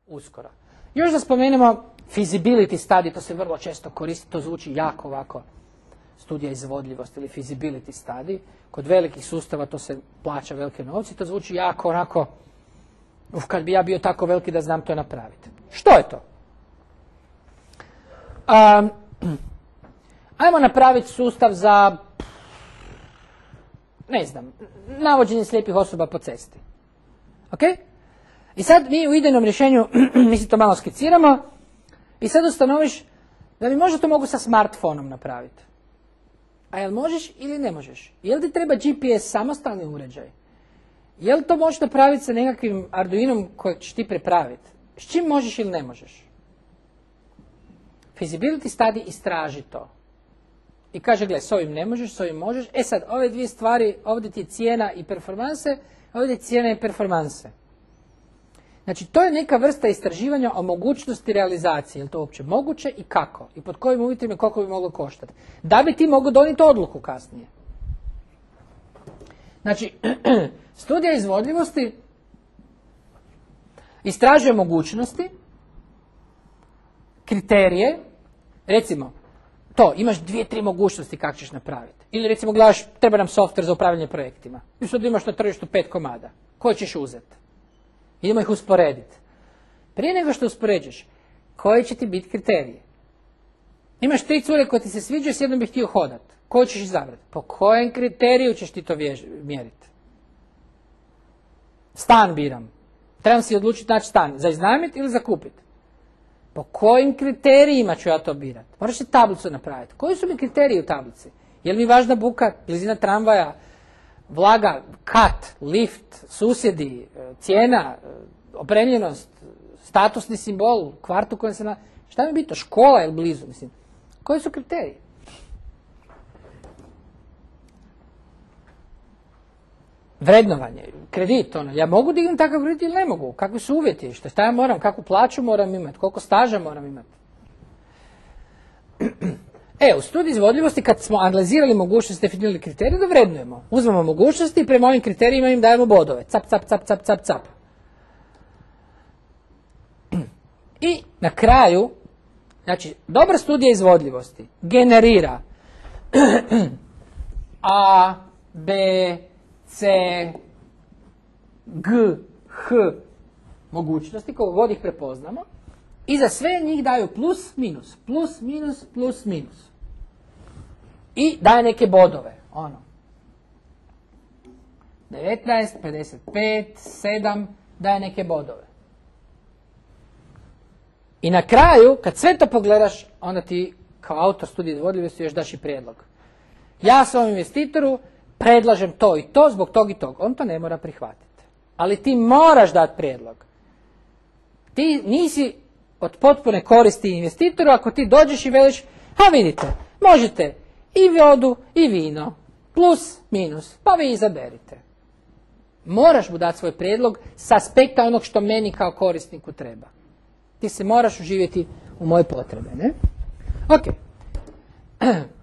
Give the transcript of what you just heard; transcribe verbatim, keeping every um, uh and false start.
uskoro. Još da spomenemo feasibility study, to se vrlo često koristi, to zvuči jako ovako, studija izvodljivosti ili feasibility study. Kod velikih sustava to se plaća velike novci, to zvuči jako onako, uf, kad bi ja bio tako veliki da znam to napraviti. Što je to? Um, ajmo napraviti sustav za, ne znam, navođenje slijepih osoba po cesti. Ok? I sad mi u idejnom rješenju, mi si to malo skiciramo, i sad ustanoviš da mi možda to mogu sa smartfonom napraviti. A jel možeš ili ne možeš? Jel ti treba G P S samostalni uređaj? Jel to možeš napraviti sa nekakvim Arduinom kojeg ćeš ti prepraviti? S čim možeš ili ne možeš? Feasibility study istraži to. I kaže, gle, s ovim ne možeš, s ovim možeš. E sad, ove dvije stvari, ovdje ti je cijena i performanse, ovdje je cijena i performanse. Znači, to je neka vrsta istraživanja o mogućnosti realizacije. Je li to uopće moguće i kako? I pod kojim uvjetima i koliko bi moglo koštati? Da bi ti mogao donijeti odluku kasnije. Znači, studija izvodljivosti istražuje mogućnosti, kriterije, recimo, to, imaš dvije, tri mogućnosti kako ćeš napraviti. Ili recimo gledaš, treba nam software za upravljanje projektima. I sad imaš na tržištu pet komada. Koje ćeš uzeti? Idemo ih usporediti. Prije nego što uspoređuješ, koji će ti biti kriteriji? Imaš tri cure koje ti se sviđaju, s jednom bih htio hodati. Koju ćeš izabrati? Po kojem kriteriju ćeš ti to mjeriti? Stan biram. Trebam si odlučiti naći stan. Za iznajmiti ili za kupiti? Po kojim kriterijima ću ja to birati? Moraš si tablicu napraviti. Koji su mi kriteriji u tablici? Je li mi važna buka, blizina tramvaja, vlaga, kat, lift, susjedi, cijena, opremljenost, statusni simbol, kvart u kojem se na... Šta mi bitno? Škola ili blizu? Mislim. Koji su kriteriji? Vrednovanje, kredit, ono, ja mogu dignuti takav kredit ili ne mogu? Kakvi su uvjeti? Šta, šta ja moram? Kakvu plaću moram imati? Koliko staža moram imati? E, u studiji izvodljivosti, kad smo analizirali mogućnosti, definirali kriterije, da vrednujemo. Uzmemo mogućnosti i prema ovim kriterijima im dajemo bodove. Cap, cap, cap, cap, cap, cap. I na kraju, znači, dobra studija izvodljivosti generira A, B, C, G, H mogućnosti, koliko god ih prepoznamo, i za sve njih daju plus, minus, plus, minus, plus, minus. I daje neke bodove, ono. devetnaest, pedeset pet, sedam, daje neke bodove. I na kraju, kad sve to pogledaš, onda ti kao autor studije izvodljivosti još daš i prijedlog. Ja svom investitoru predlažem to i to zbog tog i tog. On to ne mora prihvatiti. Ali ti moraš dati prijedlog. Ti nisi od potpune koristi investitoru ako ti dođeš i veliš, a vidite, možete i vodu i vino, plus, minus, pa vi izaberite. Moraš mu dati svoj prijedlog s aspekta onog što meni kao korisniku treba. Ti se moraš uživjeti u moje potrebe, ne? Ok.